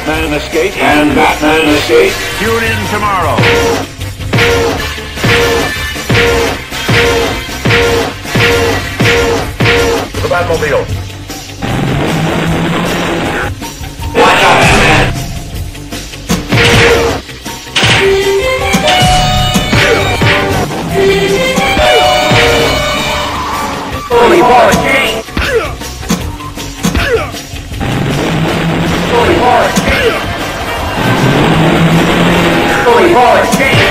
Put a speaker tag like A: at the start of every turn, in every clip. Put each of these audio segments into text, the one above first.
A: Batman escape? Can Batman escape?
B: Tune in tomorrow.
C: The Batmobile.
A: Watch out, Batman!
C: Holy ball and chain! Holy ball and chain! Holy ball and chain!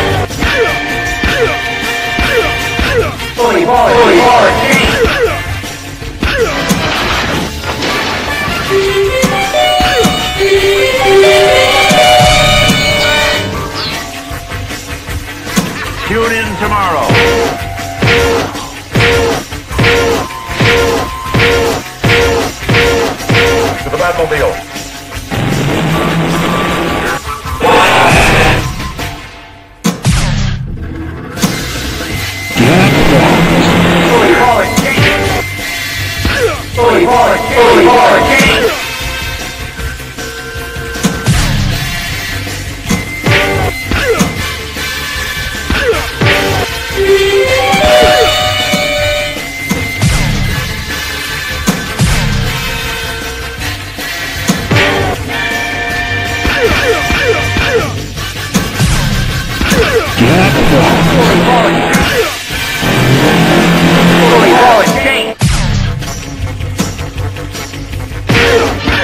C: Holy ball and chain!
B: Tune in tomorrow.
C: To the Batmobile. Holy ball and chain! Holy ball and chain! Holy ball and chain!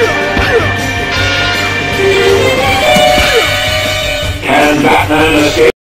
A: Can Batman escape?